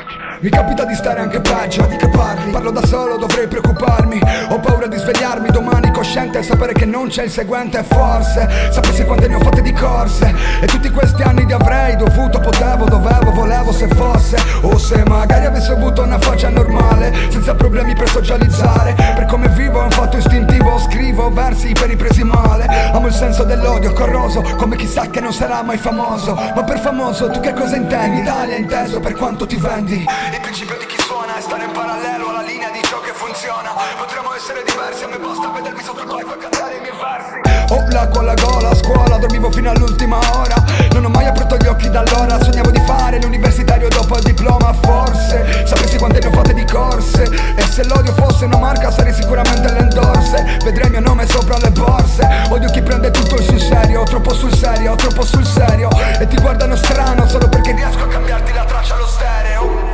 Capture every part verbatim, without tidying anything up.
Mi capita di stare anche peggio, di che parli? Parlo da solo, dovrei preoccuparmi. Ho paura di svegliarmi domani cosciente e sapere che non c'è il seguente. Forse sapessi quante ne ho fatte di corse e tutti questi anni di avrei dovuto, potevo, dovevo, volevo se fosse. O se magari avessi avuto una faccia normale, senza problemi per socializzare. Per come vivo è un fatto istintivo, scrivo versi per i presi male. Amo il senso dell'odio corroso, come chi sa che non sarà mai famoso. Ma per famoso tu che cosa intendi? Italia inteso per quanto ti vendi. Il principio di chi suona è stare in parallelo alla linea di ciò che funziona. Potremmo essere diversi, a me basta vedermi sotto il palco a cantare i miei versi. Ho l'acqua alla gola, a scuola dormivo fino all'ultima ora. Non ho mai aperto gli occhi da allora. Sognavo di fare l'universitario dopo il diploma. Forse sapessi quante ne ho fatte di corse. E se l'odio fosse una marca sarei sicuramente l'endorse. Vedrei il mio nome sopra le borse. Odio chi prende tutto sul serio, troppo sul serio, troppo sul serio. E ti guardano strano solo perché riesco a cambiarti la traccia allo stereo.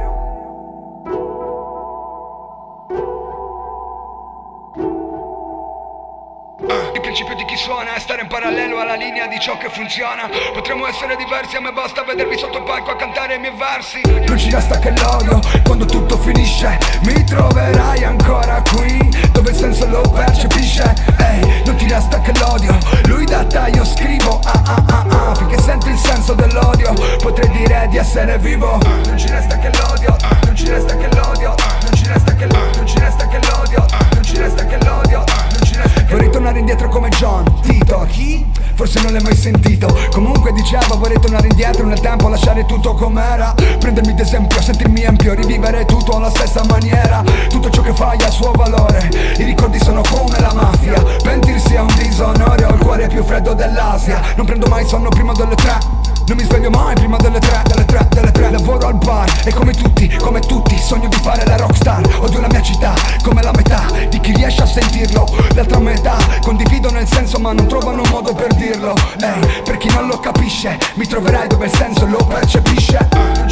Il principio di chi suona è stare in parallelo alla linea di ciò che funziona. Potremmo essere diversi, a me basta vedermi sotto il palco a cantare i miei versi. Non ci resta che l'odio, quando tutto finisce mi troverai ancora qui, dove il senso lo percepisce. Ehi, hey, non ti resta che l'odio, lui da te io scrivo ah ah ah ah. Finché senti il senso dell'odio potrei dire di essere vivo. Non ci resta che l'odio, non ci resta che l'odio, non ci resta che l'odio, non ci resta che l'odio, non ci resta che l'odio. Vorrei tornare indietro come John Tito. Chi? Forse non l'hai mai sentito. Comunque dicevo vorrei tornare indietro nel tempo, lasciare tutto com'era, prendermi d'esempio, sentirmi ampio, rivivere tutto alla stessa maniera. Tutto ciò che fai ha il suo valore, i ricordi sono come la mafia. Pentirsi è un disonore, ho il cuore più freddo dell'Asia. Non prendo mai sonno prima delle tre, non mi sveglio mai prima delle tre, delle tre, delle tre. Lavoro al bar e come tutti, come tutti sogno di fare la rockstar. Odio la mia città come la metà di chi riesce a sentirlo. L'altra metà condividono il senso ma non trovano un modo per dirlo. Ehi, hey, per chi non lo capisce mi troverai dove il senso lo percepisce.